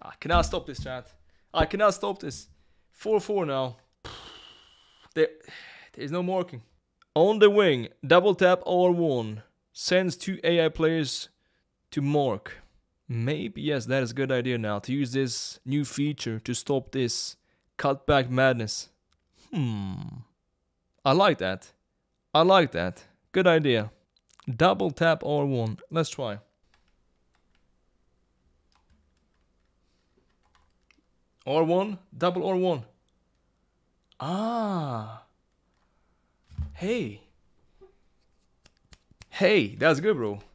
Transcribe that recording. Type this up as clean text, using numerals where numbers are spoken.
I cannot stop this, chat. I cannot stop this. 4-4 now. There's no marking. On the wing, double tap R1. Sends 2 AI players to mark. Maybe, yes, that is a good idea now. To use this new feature to stop this cutback madness. I like that. I like that. Good idea. Double tap R1. Let's try. R1, double R1. Ah. Hey. Hey, that's good, bro.